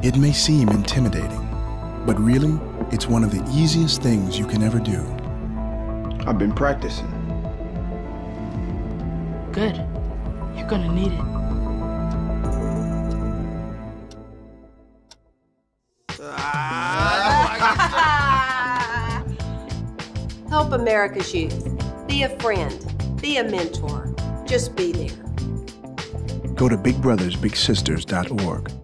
It may seem intimidating, but really, it's one of the easiest things you can ever do. I've been practicing. Good. You're gonna need it. Help America's youth. Be a friend. Be a mentor. Just be there. Go to bigbrothersbigsisters.org